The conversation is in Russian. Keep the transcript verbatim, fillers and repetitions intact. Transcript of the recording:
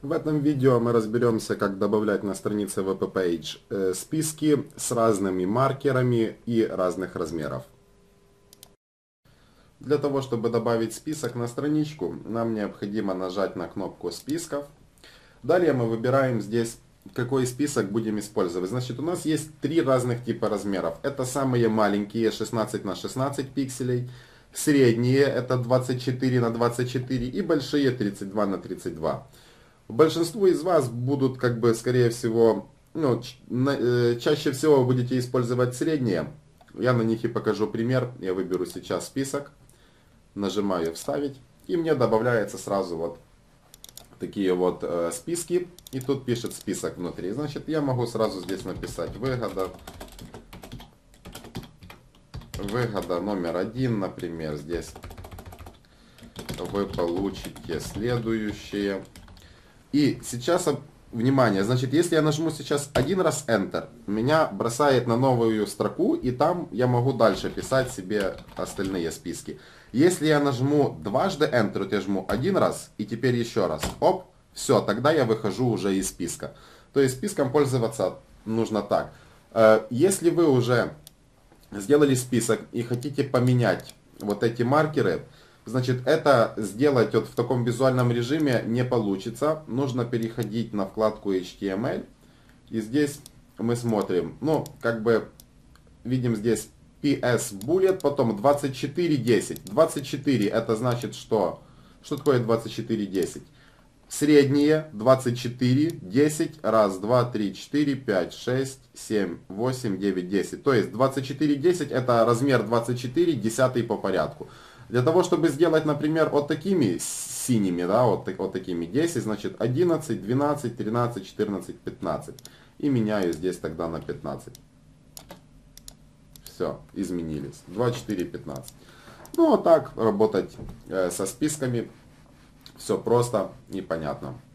В этом видео мы разберемся, как добавлять на странице ви пи Page э, списки с разными маркерами и разных размеров. Для того, чтобы добавить список на страничку, нам необходимо нажать на кнопку «Списков». Далее мы выбираем здесь, какой список будем использовать. Значит, у нас есть три разных типа размеров. Это самые маленькие, шестнадцать на шестнадцать пикселей. Средние, это двадцать четыре на двадцать четыре. И большие, тридцать два на тридцать два. Большинство из вас будут, как бы, скорее всего, ну, чаще всего вы будете использовать средние. Я на них и покажу пример. Я выберу сейчас список, нажимаю «Вставить», и мне добавляется сразу вот такие вот э, списки. И тут пишет список внутри. Значит, я могу сразу здесь написать «Выгода». Выгода номер один, например, здесь вы получите следующее. И сейчас, внимание, значит, если я нажму сейчас один раз Enter, меня бросает на новую строку, и там я могу дальше писать себе остальные списки. Если я нажму дважды Enter, вот я жму один раз, и теперь еще раз, оп, все, тогда я выхожу уже из списка. То есть списком пользоваться нужно так. Если вы уже сделали список и хотите поменять вот эти маркеры, значит, это сделать вот в таком визуальном режиме не получится. Нужно переходить на вкладку эйч ти эм эль. И здесь мы смотрим, ну, как бы, видим здесь пи эс Bullet, потом двадцать четыре десять. двадцать четыре это значит что? Что такое двадцать четыре десять? Средние двадцать четыре, десять, раз, два, три, четыре, пять, шесть, семь, восемь, девять, десять. То есть двадцать четыре десять это размер двадцать четыре, десятый по порядку. Для того, чтобы сделать, например, вот такими синими, да, вот, вот такими десять, значит одиннадцать, двенадцать, тринадцать, четырнадцать, пятнадцать. И меняю здесь тогда на пятнадцать. Все, изменились. два, четыре, пятнадцать. Ну, вот так работать э, со списками. Все просто и понятно.